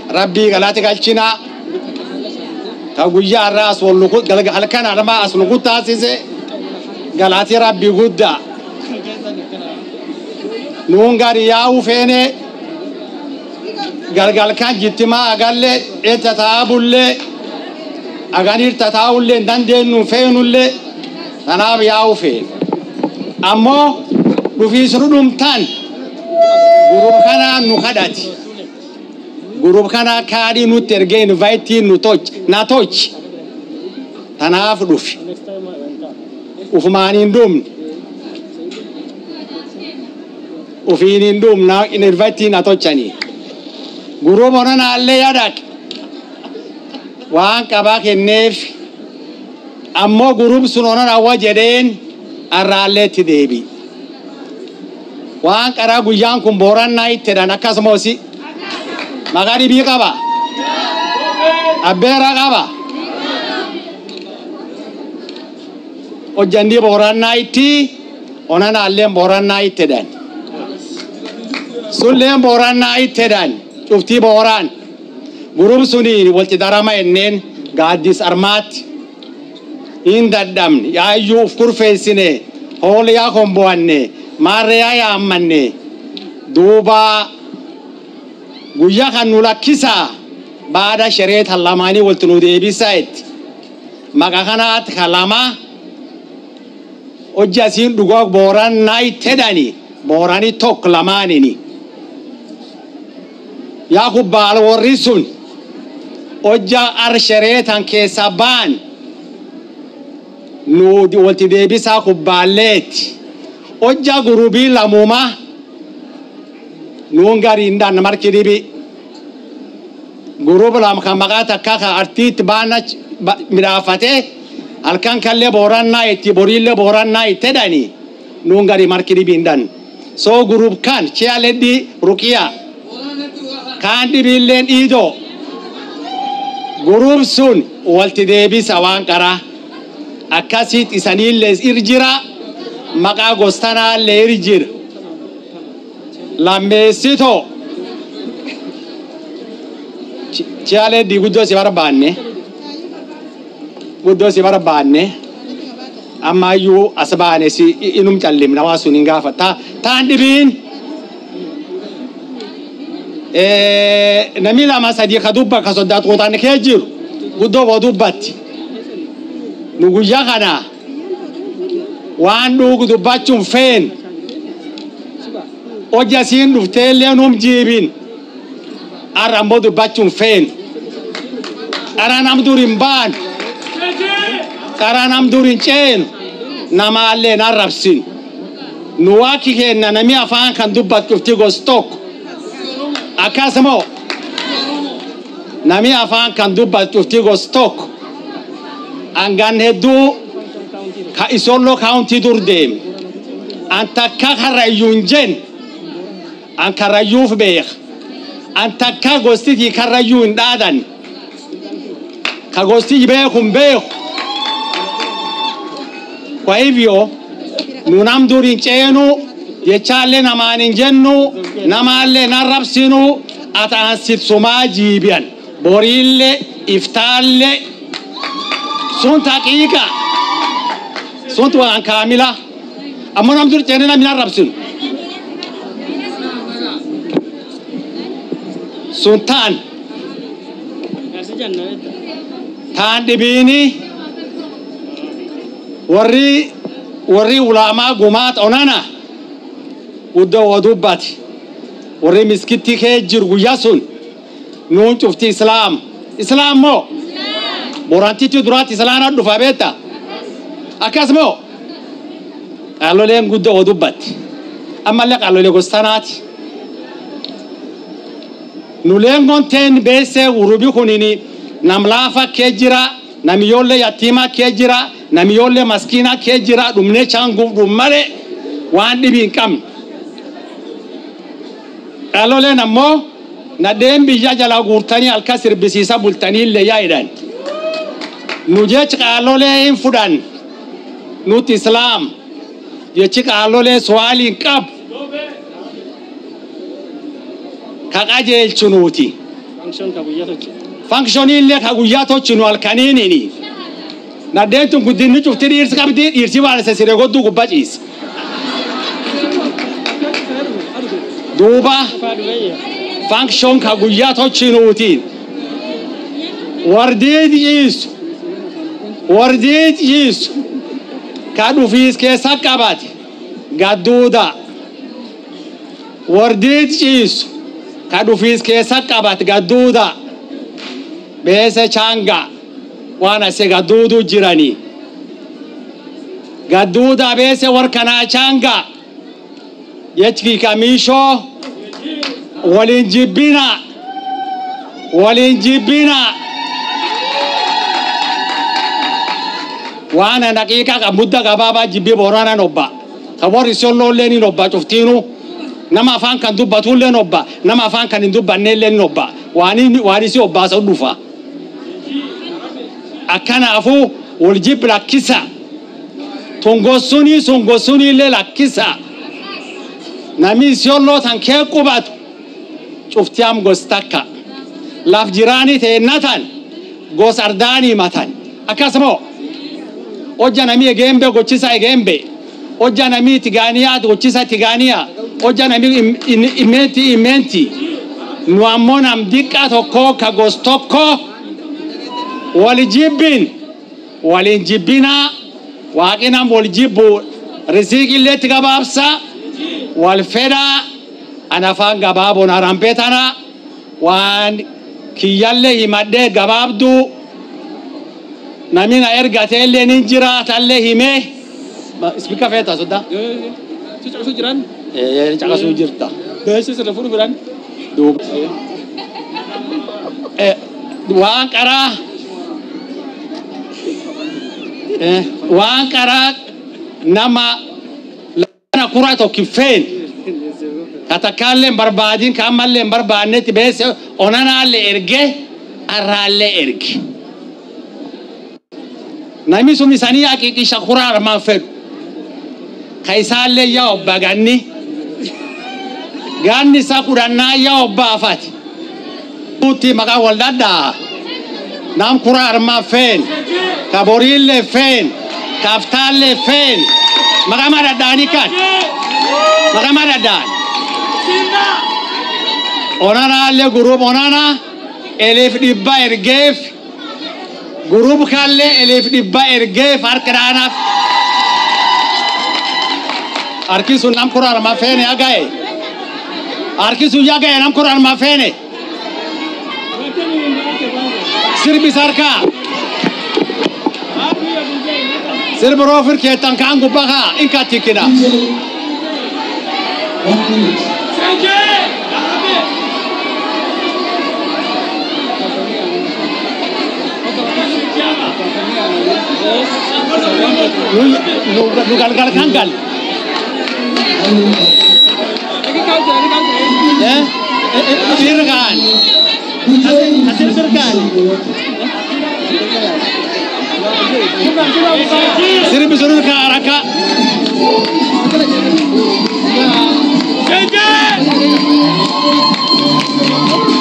ربي قالت قالشنا تقويا الراس واللقود قال كان على ما أصل قد تاسيسه قالت ربي قد نونغار ياو فيني قال كان جتما قال لي اتتابل لي أغانير تتاول لي ندين نفين لي أنا بياو فين أما رفيس ردم تان غروب كنا نخدات غروب كنا كاري نترجين فايتين ناتوش تناف رفي وفمانين دوم وفينين دوم نا إن فايتين ناتوشاني غروب هنا على يدك وان كباك النف أما غروب سنونا أواجدين الرالة ديبي وان كرا غيانكم بوران نايت ترانا كاسموسي مغاري بيكابا أبيرا كابا وجندي بوران نايتي onan allen Borana itedan sullen Borana itedan ufti boran gurum suni walti darama ennen gadis armat indadam ya Ayoo kurfesine hol ya komboanne maria ya amanne duba guya kanula kisa baada shariat halamani waltunu debi sait magakanat kalama ojasin dugog Borana itedani borani tok lamanini ya kubal warisun oja arshariatan kesaban no di walti debi sa kubalet oja gurubi lamuma nungari indan markiribi gurub lam kamagata kaka artit bana mirafate alkan kalle Borana iti borille Borana itedani nungari markiribi indan so gurub kan chialedi rukia kan dibillen ido gurub sun walti debi sawan kara akasit isanilles irjira maqa gostana le irjir lamesito chiale di guddo si barabanne amma Ayoo asbane si inum challim nawasu ningafa ta andibin namila masadi khadubba kasodat qotan kejir guddo wadubati nuguya kana wandu gudubachum fen ojasin duftelenum jibin arambodu bachum fen aranam durin ban aranam durin chen namalle narabsin nuwaki kenna nami afan kan dubbat kufti go stock akasmo nami afan kan dubbat kufti go stock angan hedu ka Isiolo county durdem anta kakarayunjen an karayuf beekh anta kagosti karayun dadan kagosti beekum beekh kwa hivyo nunamdurin chenu yechale namanin jennu namalle narabsinu ataansit sumajibian borille iftalle sunt haqiqa sunt waan kamila amma namdur chenena min arabsin sultan tan dibini warri ulama gumat onana uddo wadubat warri miskiti kejir guyasun nun chufti islam mo borantiti durat islana dufa beta akasmo alolen guddo wadubat amma lek alole gostanat nulengon ten bese urubi kunini namlafa kejira namiyolle yatima kejira namiyolle maskina kejira dumne changu dumare wandi bin kam alole namo na dembi jajala gurtani alkasir bisisa bultani le yaidan nuje alole infudan nut islam yechik alole swali kap kakajel chunuti function illee ka guyyaa tochinu halkaniinini naddeentun guddinni cufti dhiirsi qabdi dhiirsi waan isa siree godduu gubbaa ciise duuba function ka guyyaa tochinuutiin wardii ciisu ka dhufiis keessa qabate gadduuda wardii ciisu ka dhufiis keessa qabate gadduuda beese changa wana se gadduudu jirani gadduuda beese warkana changa yechki kamisho walinjibina wana dakika ka mudda gababa jibbi borana nobba kabor Isiolo leni nobba cuftinu nama afaan kan dubbatu len nobba nama afaan kan dubbanne len nobba wani si obba sa dufa akana afu waljib lakisa tongosuni le lakisa nami Isiolo tan ke qubatu cuftiam gostaka laf jirani te natan gos ardani matan akasmo ojja nami egembe gochisa egembe ojja nami tigania gochisa tigania ojja nami imenti nuamona mdika toko ka gostoko walinjibina waqina moljibu riziki leti gababsa walfeda anafan gababo narampetana wan kiyalle himadde gababdu namina ergatelle ninjira talle hime speaker feta soda su jiran chaka su jirta bese se furu biran do wankara nama lana kurato kifen katakalle barbadin kamalle barbanet bese onana le erge aralle erge nami sumi sani hakiki shakura arman fed kaisalle ya obagani ganni sakuranna ya obafati tuti maga waldada nam kura arman fen kaborille fen kaftalle fen maga madadani kan maga madadani onana le group onana elif dibba ergef group kalle elif dibba ergef arkana arkisu nam kurar ma fene agae arkisu yagae nam kurar ma fene sirbi sarka sirbi rofir ke tankan gubaha inka tikina Nugal kangal. Sirkan. Hasil sirkan. Sirbi surun ka araka. Jeje.